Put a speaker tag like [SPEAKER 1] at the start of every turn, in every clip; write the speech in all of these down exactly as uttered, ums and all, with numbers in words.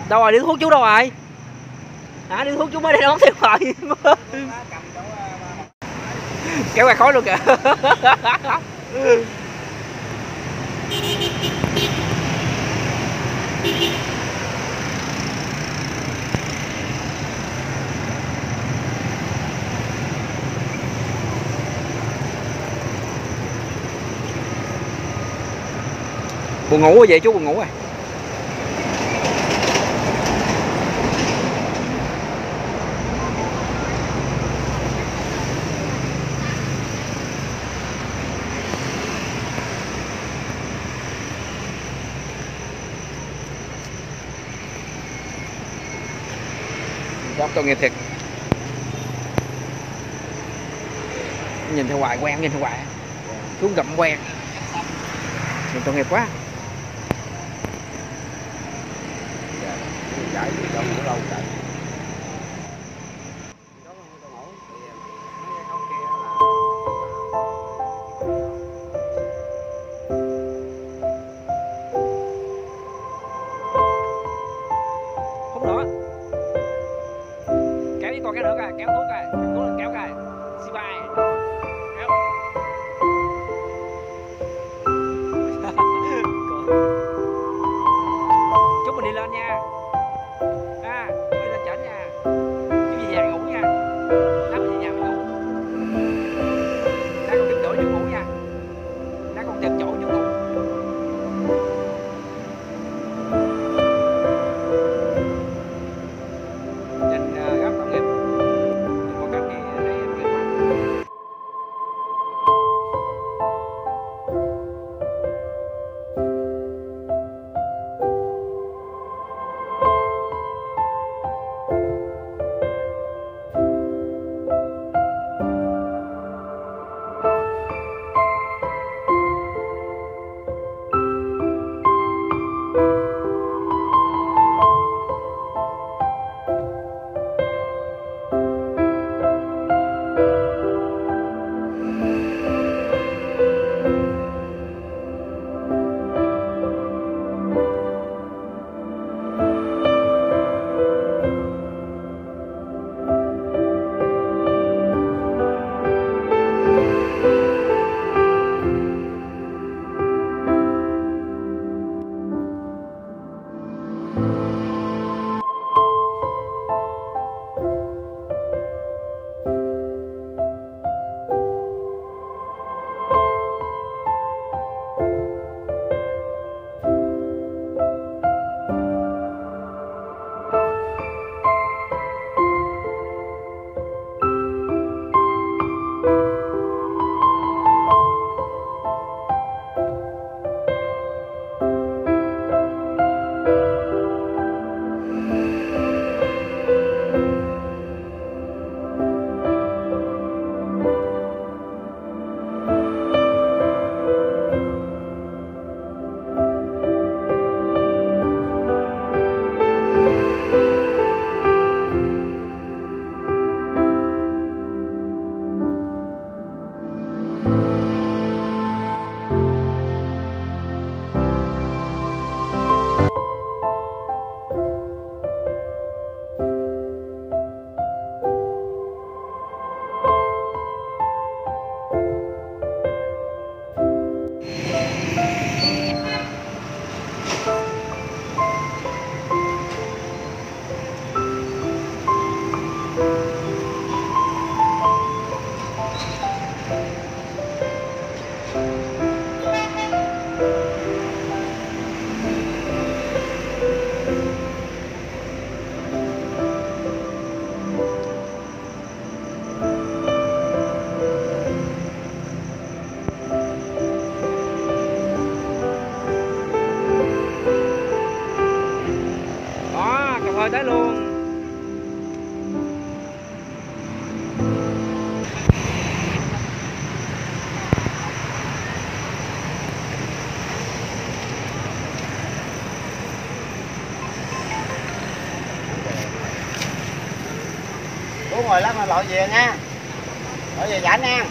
[SPEAKER 1] Đâu rồi, đi thuốc chú đâu rồi? Hả, đi thuốc chú mới đi đón tiếp rồi. Kéo ra khói luôn kìa. Buồn ngủ vậy chú, buồn ngủ rồi. Giáp tội nghiệp thiệt. Nhìn theo hoài quen, nhìn theo hoài. Xuống gặm quen. Nhìn tội nghiệp quá.
[SPEAKER 2] Chạy đi đâu cũng lâu chạy.
[SPEAKER 1] Không nữa. Kéo đi còn cái nữa kìa, kéo thuốc kìa, thuốc lên kéo kìa. Xì bài. Kéo. Chúc mình đi lên nha. À, chú đi lên chảnh nha. Chú về nhà ngủ nha. Lát mình về nhà mình ngủ. Lát còn tìm chỗ chú ngủ nha. Lát còn tìm chỗ chú ngủ. Nhìn uh, rất tội nghiệp. Nhìn có cảnh này thấy em nghiệp quá. Rồi tới luôn.
[SPEAKER 2] Bố ngồi lát mà lội về nha. Lội về giải nha.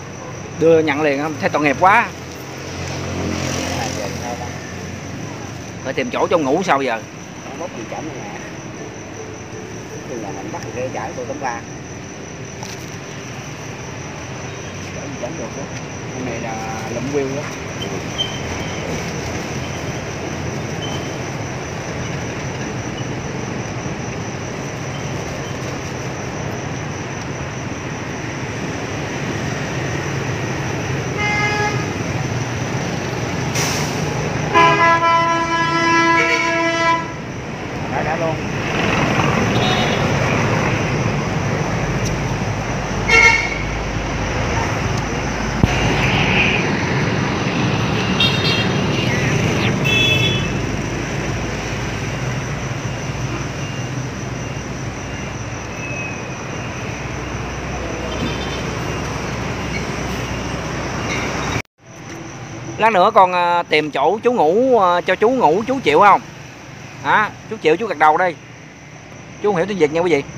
[SPEAKER 1] Đưa nhận liền không? Thấy tội nghiệp quá. Phải tìm chỗ cho ngủ sao giờ?
[SPEAKER 2] Không bốc gì chảnh nữa nè. Khi là mình bắt ghê chải tôi tấm ba. Chảnh gì chảnh được đó.
[SPEAKER 1] Con này là lụm wheel đó.
[SPEAKER 2] Đã đã luôn.
[SPEAKER 1] Lát nữa con à, tìm chỗ chú ngủ à, cho chú ngủ, chú chịu không? Hả? Chú chịu chú gật đầu đây. Chú không hiểu tiếng Việt nha quý vị.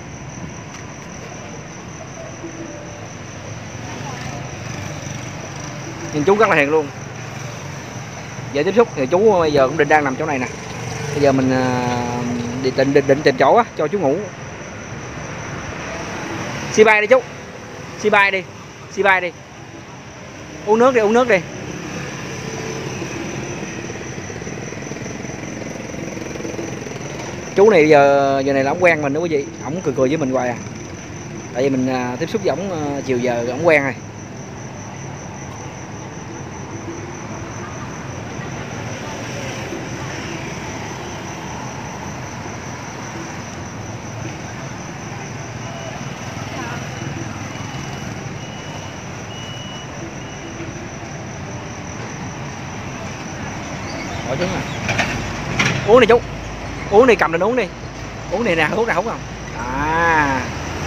[SPEAKER 1] Nhưng chú rất là hiền luôn. Dễ tiếp xúc thì chú bây giờ cũng định đang nằm chỗ này nè. Bây giờ mình à, định, định, định, định tìm chỗ á, cho chú ngủ. Xi bay đi chú. Xi bay đi. Xi bay đi. Uống nước đi, uống nước đi. Chú này giờ giờ này là ổng quen mình đó quý vị, ổng cười cười với mình hoài à. Tại vì mình à, tiếp xúc với ổng à, chiều giờ ổng quen rồi. Hỏi chú nè. Uống đi chú. Uống đi, cầm lên uống đi. Uống này nè, thuốc nào hút không? À.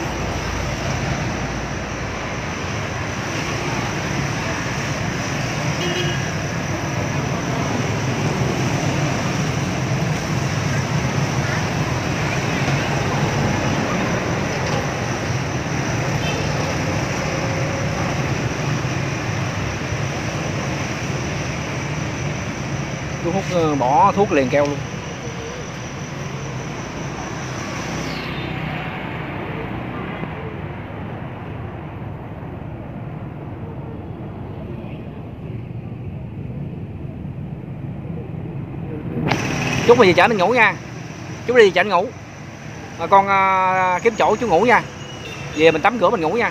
[SPEAKER 1] Chú hút bỏ thuốc liền keo luôn. Chú bây giờ chở mình ngủ nha. Chú đi chở ngủ. Mà con à, kiếm chỗ chú ngủ nha. Về mình tắm cửa mình ngủ nha.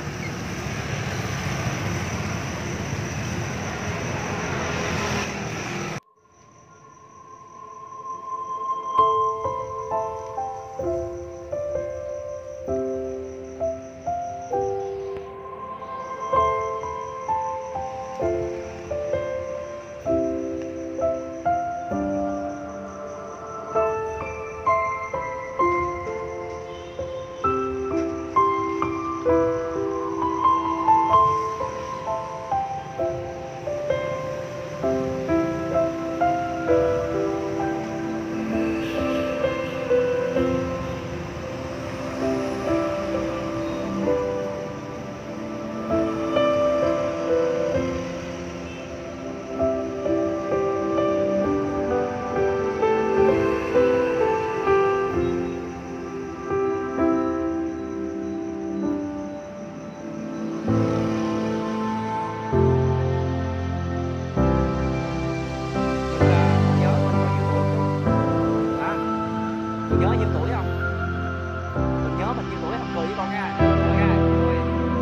[SPEAKER 1] Nhớ nhiêu tuổi không? Mình nhớ mình nhiêu tuổi không? Cười với con nha. Cười nha. Cười.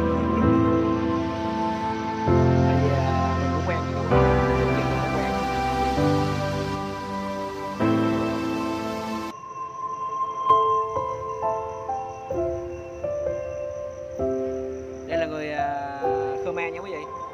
[SPEAKER 1] Tại vì à, mình cũng quen với chú. Mình cũng quen. Đây là người à, Khmer nha quý vị.